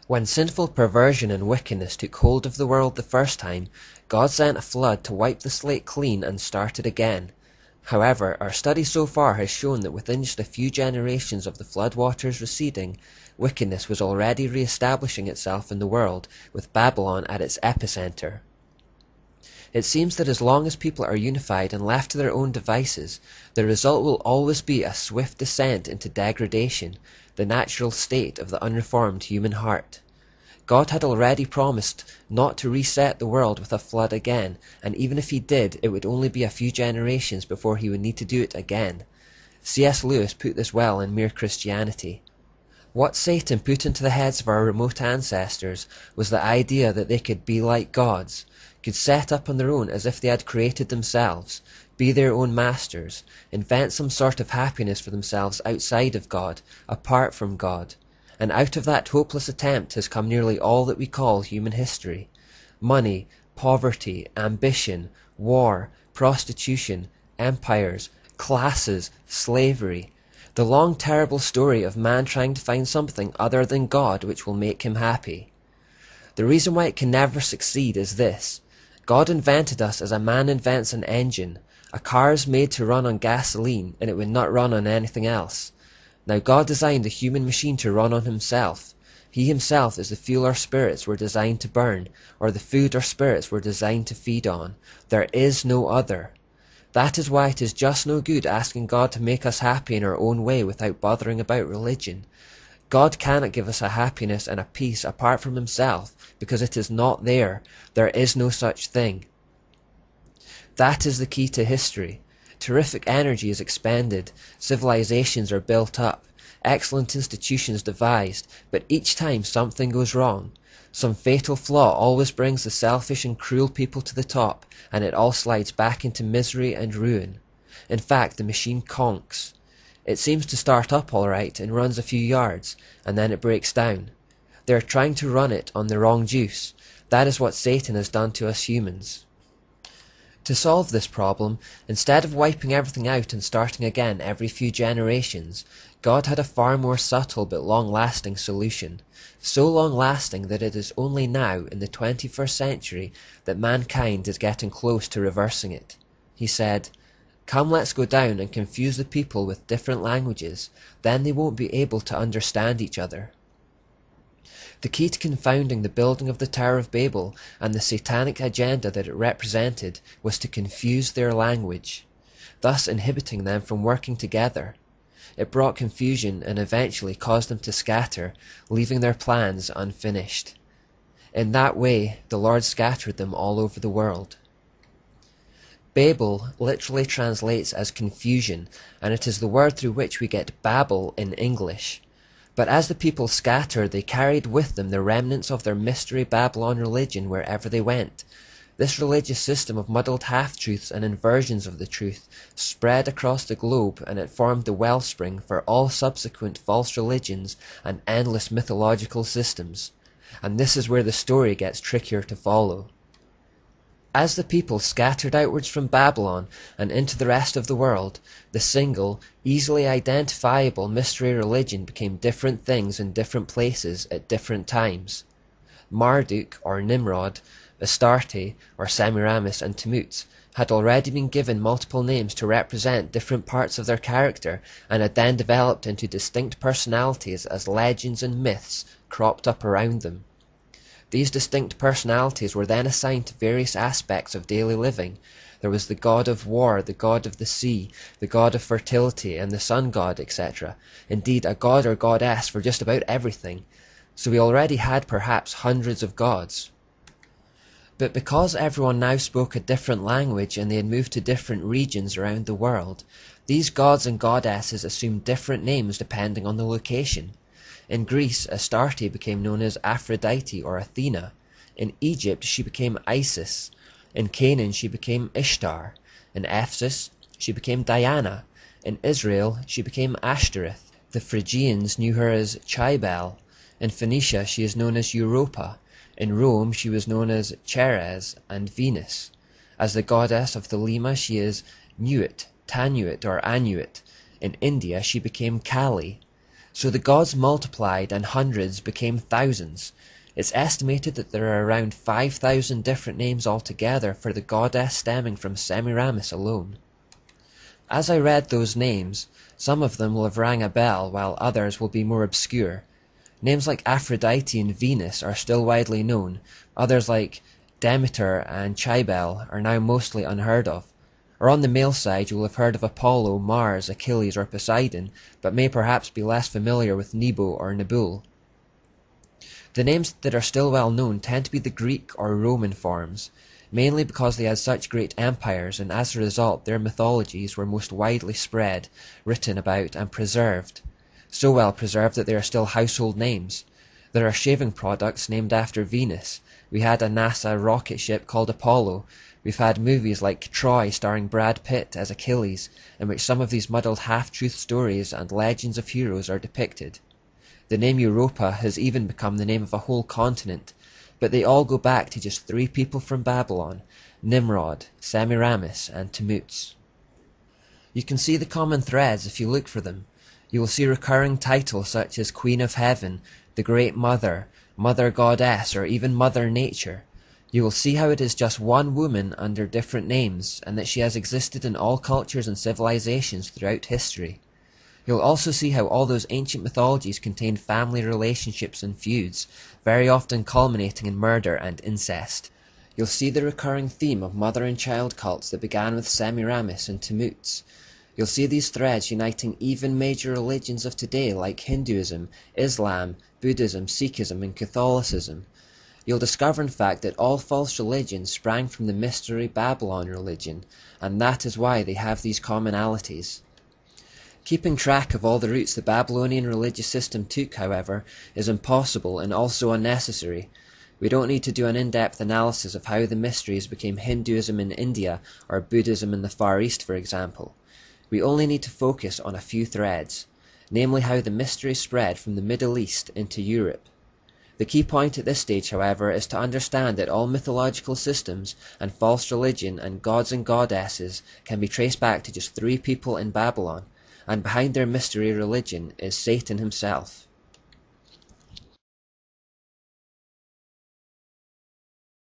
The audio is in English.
When sinful perversion and wickedness took hold of the world the first time, God sent a flood to wipe the slate clean and start it again. However, our study so far has shown that within just a few generations of the flood waters receding, wickedness was already re-establishing itself in the world, with Babylon at its epicenter. It seems that as long as people are unified and left to their own devices, the result will always be a swift descent into degradation, the natural state of the unreformed human heart. God had already promised not to reset the world with a flood again, and even if he did, it would only be a few generations before he would need to do it again. C.S. Lewis put this well in Mere Christianity. What Satan put into the heads of our remote ancestors was the idea that they could be like gods, could set up on their own as if they had created themselves, be their own masters, invent some sort of happiness for themselves outside of God, apart from God. And out of that hopeless attempt has come nearly all that we call human history. Money, poverty, ambition, war, prostitution, empires, classes, slavery. The long terrible story of man trying to find something other than God which will make him happy. The reason why it can never succeed is this. God invented us as a man invents an engine. A car is made to run on gasoline, and it would not run on anything else. Now God designed the human machine to run on himself. He himself is the fuel our spirits were designed to burn, or the food our spirits were designed to feed on. There is no other. That is why it is just no good asking God to make us happy in our own way without bothering about religion. God cannot give us a happiness and a peace apart from himself, because it is not there. There is no such thing. That is the key to history. Terrific energy is expended, civilizations are built up, excellent institutions devised, but each time something goes wrong. Some fatal flaw always brings the selfish and cruel people to the top, and it all slides back into misery and ruin. In fact, the machine conks. It seems to start up all right and runs a few yards, and then it breaks down. They are trying to run it on the wrong juice. That is what Satan has done to us humans. To solve this problem, instead of wiping everything out and starting again every few generations, God had a far more subtle but long-lasting solution. So long-lasting that it is only now, in the 21st century, that mankind is getting close to reversing it. He said, "Come, let's go down and confuse the people with different languages, then they won't be able to understand each other." The key to confounding the building of the Tower of Babel and the satanic agenda that it represented was to confuse their language, thus inhibiting them from working together. It brought confusion and eventually caused them to scatter, leaving their plans unfinished. In that way, the Lord scattered them all over the world. Babel literally translates as confusion, and it is the word through which we get Babel in English. But as the people scattered, they carried with them the remnants of their mystery Babylon religion wherever they went. This religious system of muddled half-truths and inversions of the truth spread across the globe, and it formed the wellspring for all subsequent false religions and endless mythological systems. And this is where the story gets trickier to follow. As the people scattered outwards from Babylon and into the rest of the world, the single, easily identifiable mystery religion became different things in different places at different times. Marduk or Nimrod, Astarte or Semiramis and Tammuz had already been given multiple names to represent different parts of their character, and had then developed into distinct personalities as legends and myths cropped up around them. These distinct personalities were then assigned to various aspects of daily living. There was the god of war, the god of the sea, the god of fertility, and the sun god, etc. Indeed, a god or goddess for just about everything. So we already had perhaps hundreds of gods. But because everyone now spoke a different language and they had moved to different regions around the world, these gods and goddesses assumed different names depending on the location. In Greece, Astarte became known as Aphrodite or Athena. In Egypt, she became Isis. In Canaan, she became Ishtar. In Ephesus, she became Diana. In Israel, she became Ashtoreth. The Phrygians knew her as Cybele. In Phoenicia, she is known as Europa. In Rome, she was known as Ceres and Venus. As the goddess of Thelema, she is Nuit, Tanuit, or Anuit. In India, she became Kali. So the gods multiplied and hundreds became thousands. It's estimated that there are around 5,000 different names altogether for the goddess stemming from Semiramis alone. As I read those names, some of them will have rang a bell while others will be more obscure. Names like Aphrodite and Venus are still widely known, others like Demeter and Cybele are now mostly unheard of. Or on the male side you will have heard of Apollo, Mars, Achilles or Poseidon, but may perhaps be less familiar with Nebo or Nabul. The names that are still well known tend to be the Greek or Roman forms, mainly because they had such great empires and as a result their mythologies were most widely spread, written about and preserved. So well preserved that they are still household names. There are shaving products named after Venus. We had a NASA rocket ship called Apollo. We've had movies like Troy starring Brad Pitt as Achilles, in which some of these muddled half-truth stories and legends of heroes are depicted. The name Europa has even become the name of a whole continent, but they all go back to just 3 people from Babylon: Nimrod, Semiramis, and Tammuz. You can see the common threads if you look for them. You will see recurring titles such as Queen of Heaven, the Great Mother, Mother Goddess, or even Mother Nature. You will see how it is just one woman under different names, and that she has existed in all cultures and civilizations throughout history. You'll also see how all those ancient mythologies contained family relationships and feuds, very often culminating in murder and incest. You'll see the recurring theme of mother and child cults that began with Semiramis and Tammuz. You'll see these threads uniting even major religions of today like Hinduism, Islam, Buddhism, Sikhism, and Catholicism. You'll discover in fact that all false religions sprang from the mystery Babylon religion, and that is why they have these commonalities. Keeping track of all the routes the Babylonian religious system took, however, is impossible and also unnecessary. We don't need to do an in-depth analysis of how the mysteries became Hinduism in India or Buddhism in the Far East, for example. We only need to focus on a few threads, namely how the mystery spread from the Middle East into Europe. The key point at this stage, however, is to understand that all mythological systems and false religion and gods and goddesses can be traced back to just 3 people in Babylon, and behind their mystery religion is Satan himself.